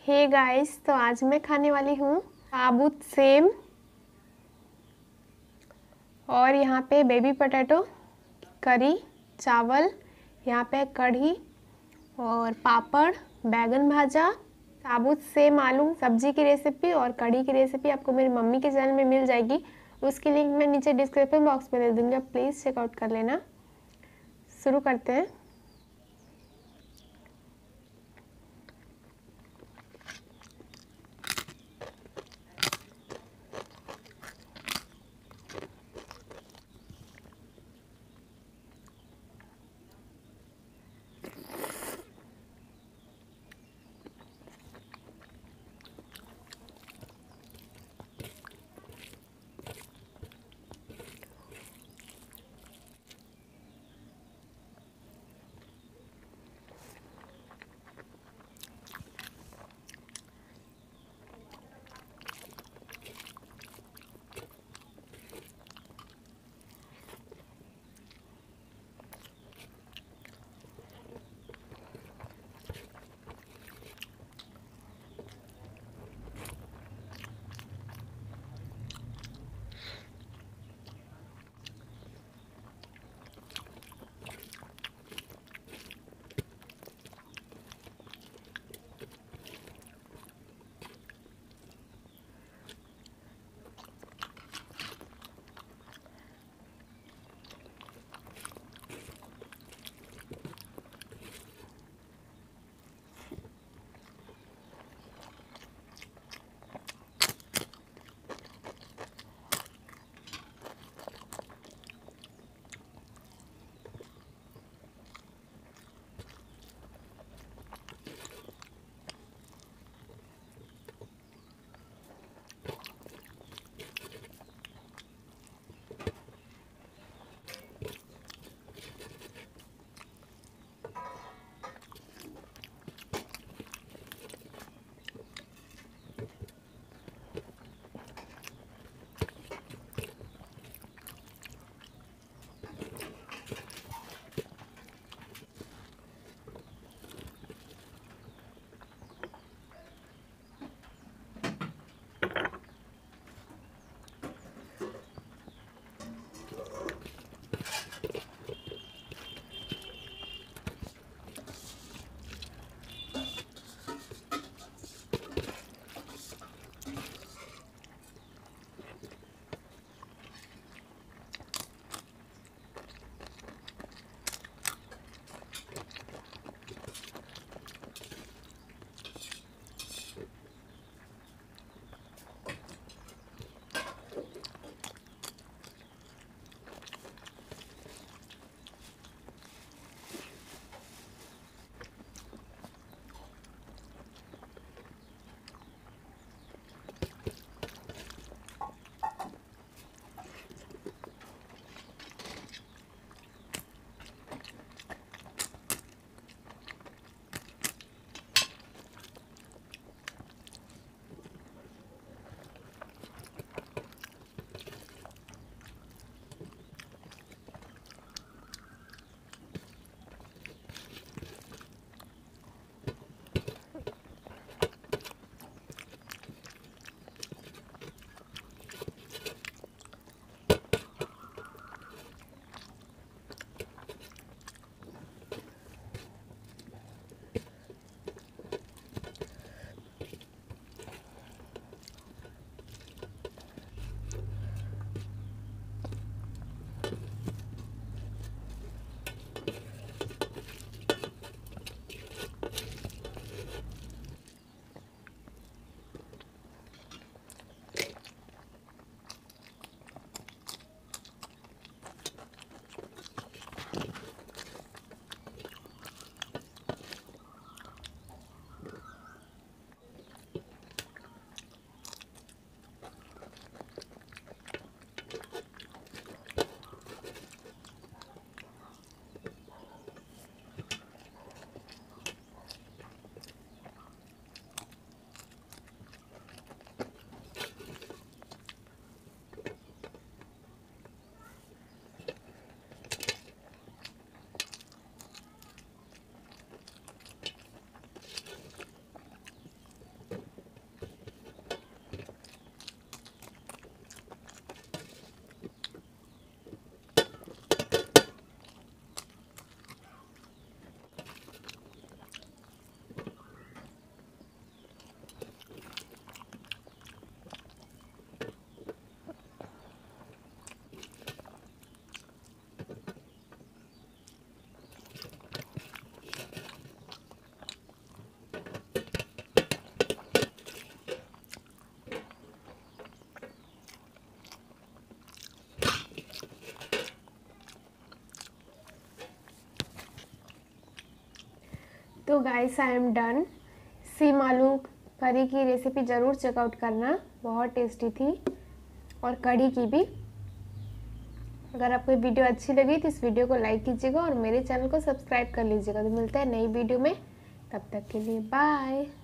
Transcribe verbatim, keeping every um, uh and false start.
Hey guys, तो आज मैं खाने वाली हूँ साबुत सेम और यहाँ पे बेबी पोटैटो करी चावल, यहाँ पे कढ़ी और पापड़, बैगन भाजा, साबुत सेम आलू सब्जी की रेसिपी और कढ़ी की रेसिपी आपको मेरी मम्मी के चैनल में मिल जाएगी। उसकी लिंक मैं नीचे डिस्क्रिप्शन बॉक्स में दे दूँगी, आप प्लीज़ चेकआउट कर लेना। शुरू करते हैं। Guys I am done. Same आलू करी की रेसिपी ज़रूर चेकआउट करना, बहुत टेस्टी थी, और कढ़ी की भी। अगर आपको वीडियो अच्छी लगी तो इस वीडियो को लाइक कीजिएगा और मेरे चैनल को सब्सक्राइब कर लीजिएगा। तो मिलता है नई वीडियो में, तब तक के लिए बाय।